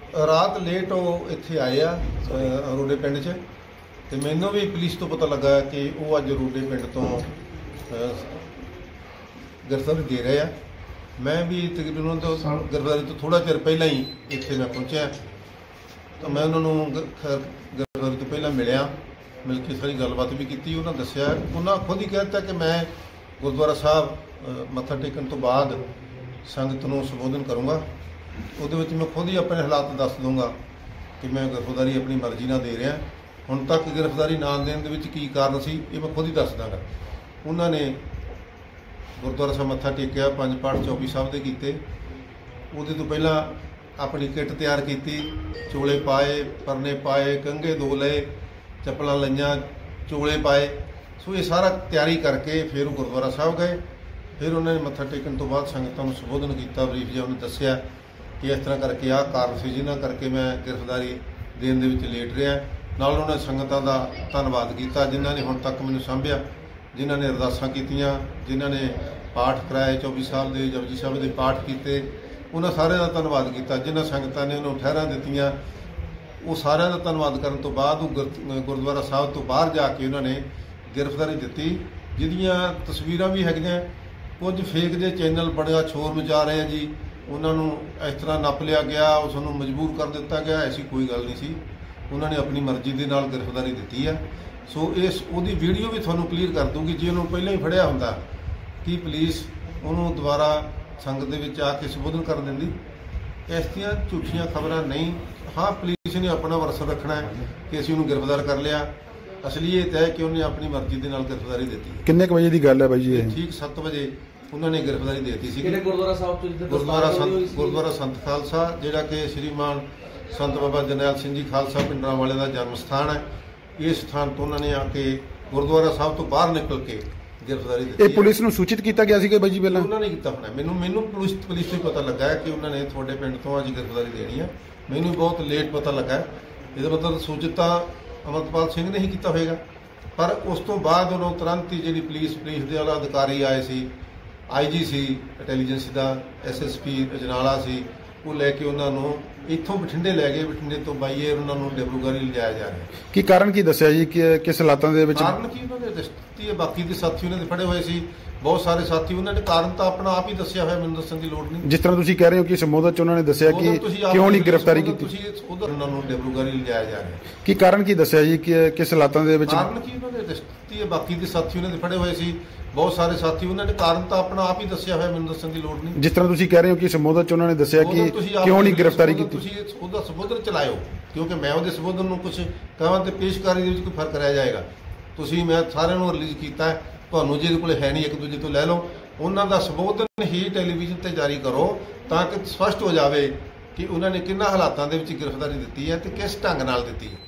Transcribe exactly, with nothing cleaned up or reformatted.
रात लेट वो इत्थे आए आ रोडे पिंड च ते मैनूं भी पुलिस तो पता लगा कि वो अज रोडे पिंड तो गिरफ्तारी दे रहे हैं। मैं भी तकरीबन तो गिरफ्तारी तो थोड़ा चिर पहला ही इत्थे मैं पहुंचा, तो मैं उन्होंने गिरफ्तारी तो पहला मिलिया, मिल के सारी गलबात भी की। उन्होंने दसिया, उन्होंने खुद ही कहता कि मैं गुरुद्वारा साहब मत्था टेकन तो बाद संगत को संबोधन करूँगा, वो मैं खुद ही अपने हालात दस दूँगा कि मैं गिरफ्तारी अपनी मर्जी ना दे रहा। हुण तक गिरफ्तारी ना देने के की कारण सी ये मैं खुद ही दस दाँगा। उन्होंने गुरुद्वारा साहब मत्था टेकिया, पंज पाठ चौबी साहब के किए, वो तो पहला अपनी किट तैयार की, चोले पाए, परने पाए, कंघे दो लए, चप्पल लईयां, चोले पाए। सो ये सारा तैयारी करके फिर गुरुद्वारा साहब गए। फिर उन्होंने मत्था टेकन तो बाद संगतां नूं संबोधन किया, बरीफ जिहा उन्होंने दसिया कि इस तरह करके आ कारण से जिन्हां करके मैं गिरफ्तारी देने दे विच लेट रहा। नाल उन्होंने संगतां दा धन्नवाद किया जिन्हां ने हुण तक मैनूं सांभिया, जिन्हां ने अरदासां कीतियां, जिन्हां ने पाठ कराए, चौबी साहब के जपजी साहब के पाठ किए, उन्होंने सारिਆਂ ਦਾ ਧੰਨਵਾਦ ਕੀਤਾ। जिन्हां संगतां ने उन्होंने ठहरां दित्तियां, वो सारिਆਂ ਦਾ ਧੰਨਵਾਦ ਕਰਨ ਤੋਂ ਬਾਅਦ ਉਹ ਗੁਰਦੁਆਰਾ ਸਾਹਿਬ ਤੋਂ ਬਾਹਰ ਜਾ ਕੇ ਉਹਨਾਂ ਨੇ गिरफ्तारी दी, जिहदियां तस्वीरां भी हैगियां। कुछ फेक जे चैनल बड़ा शोर मचा रहे हैं जी, उन्होंने इस तरह नप लिया गया, उसनूं मजबूर कर दिता गया, ऐसी कोई गल नहीं सी। उन्होंने अपनी मर्जी के नाल गिरफ्तारी दी है। सो इस उहदी वीडियो भी तुहानूं क्लीयर कर दूँगी। जे उन्होंने पहले ही फड़िया हुंदा कि पुलिस उन्होंने दोबारा संगत दे विच आके संबोधन कर दिंदी। इस दियां झूठियां खबरां नहीं। हाँ, पुलिस ने अपना वरसा रखना है कि असीं उहनूं गिरफ्तार कर लिया। असलीयत है कि उन्हें अपनी मर्जी के नाल गिरफ्तारी दी है। किन्ने बजे की गल है भाई जी? ठीक सत्त बजे उन्होंने गिरफ्तारी दी थी। गुरुद्वारा साहब गुरुद्वारा संत गुरुद्वारा संत खालसा जिहड़ा कि श्रीमान संत बाबा जरनैल सिंह जी खालसा पिंडरां वाले का जन्म स्थान है, इस स्थान तो उन्होंने आके गुरुद्वारा साहब तो बाहर निकल के गिरफ्तारी दी। पुलिस नूं सूचित किया गया सी कि भाई जी पहला उन्होंने किया होना। मैनूं मैनूं पुलिस पुलिस से पता लगा है कि उन्होंने थोड़े पिंड तो अज गिरफ्तारी देनी है। मैनूं बहुत लेट पता लगा। इसका मतलब सूचित अमरपाल सिंह ने ही किया होएगा, पर उस तो बाद उन्होंने तुरंत ही जी पुलिस पुलिस के वाला अधिकारी आए सी, आई जी सी इंटैलीजेंस का, एस एस पी अजनाला सी, वो लैके उन्होंने इत्थों बठिंडे लै गए। बठिंडे तो बाईए उन्होंने डिब्रूगढ़ लिजाया जा रहा है। की कारण की दसिया जी कि किस हालातों दे विच? कारण की उन्होंने दस्ती है, बाकी के साथी उन्होंने फड़े हुए सी, बहुत सारे साथी। उन्होंने कारण तो अपना आप ही दसिया हुआ, मैनूं दस्सण दी लोड़ नहीं। जिस तरह तुसीं कह रहे हो कि संबोधन च उन्होंने दसिया कि क्यों नहीं गिरफ्तारी की, उधर उन्होंने डिब्रूगढ़ लिजाया जा रहा है। की कारण की दसिया जी कि किस हालातों दे विच? कारण की उन्होंने दस्ती है, बाकी के साथी उन्होंने फड़े हुए सी, बहुत सारे साथी। उन्होंने कारण तो अपना आप ही दसिया हुआ, मैनूं दस्सण दी लोड़ नहीं। जिस तरह तुसीं कह रहे हो कि संबोधन च उन्होंने दसिया कि क्यों नहीं गिरफ्तारी की, ਉਹਦਾ ਸੰਬੋਧਨ ਚਲਾਇਓ, क्योंकि मैं ਉਹਦੇ ਸੰਬੋਧਨ ਨੂੰ कुछ ਕਹਾਂ ਤੇ ਪੇਸ਼ਕਾਰੀ ਦੇ ਵਿੱਚ ਕੋਈ ਫਰਕ ਰਹਿ ਜਾਏਗਾ। ਤੁਸੀਂ ਮੈਂ ਸਾਰਿਆਂ ਨੂੰ ਰਿਲੀਜ਼ ਕੀਤਾ, ਤੁਹਾਨੂੰ ਜਿਹਦੇ ਕੋਲ ਹੈ ਨਹੀਂ ਇੱਕ ਦੂਜੇ ਤੋਂ ਲੈ ਲਓ। ਉਹਨਾਂ ਦਾ ਸੰਬੋਧਨ ਹੀ ਟੈਲੀਵਿਜ਼ਨ ਤੇ ਜਾਰੀ ਕਰੋ ਤਾਂ ਕਿ ਸਪਸ਼ਟ ਹੋ ਜਾਵੇ ਕਿ ਉਹਨਾਂ ਨੇ ਕਿੰਨਾ ਹਾਲਾਤਾਂ ਦੇ ਵਿੱਚ ਗ੍ਰਿਫਤਾਰੀ ਦਿੱਤੀ ਹੈ ਤੇ ਕਿਸ ਢੰਗ ਨਾਲ ਦਿੱਤੀ ਹੈ।